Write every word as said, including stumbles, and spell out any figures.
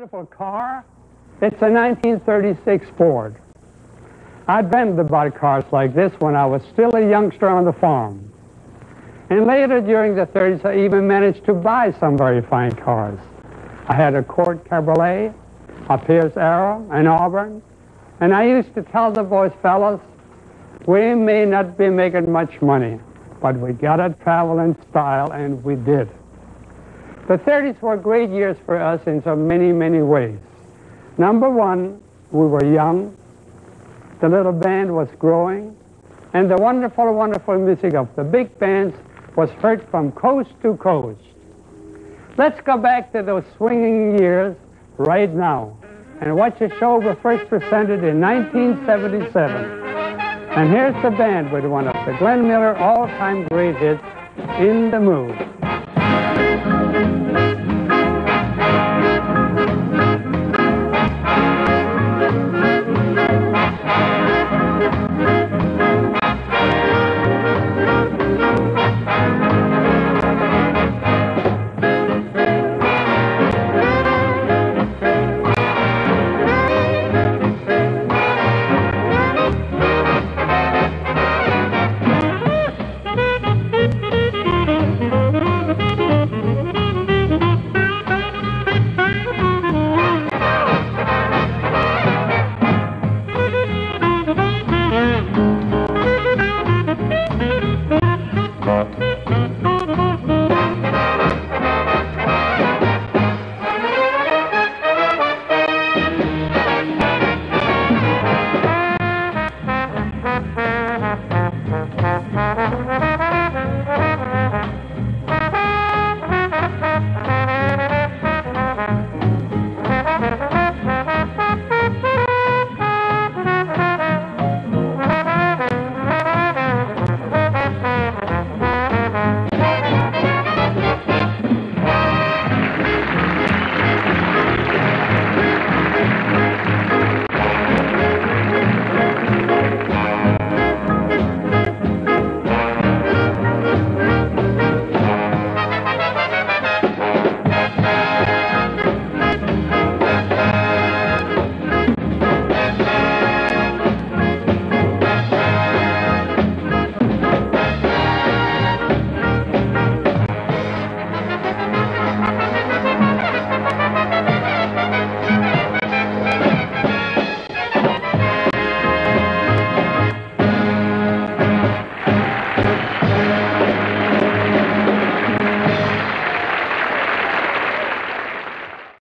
beautiful car. It's a nineteen thirty-six Ford. I dreamed about cars like this when I was still a youngster on the farm. And later during the thirties, I even managed to buy some very fine cars. I had a Court Cabriolet, a Pierce Arrow, an Auburn, and I used to tell the boys, fellas, we may not be making much money, but we gotta travel in style, and we did. The thirties were great years for us in so many, many ways. Number one, we were young, the little band was growing, and the wonderful, wonderful music of the big bands was heard from coast to coast. Let's go back to those swinging years right now and watch a show we first presented in nineteen seventy-seven. And here's the band with one of the Glenn Miller all-time great hits, In the Mood.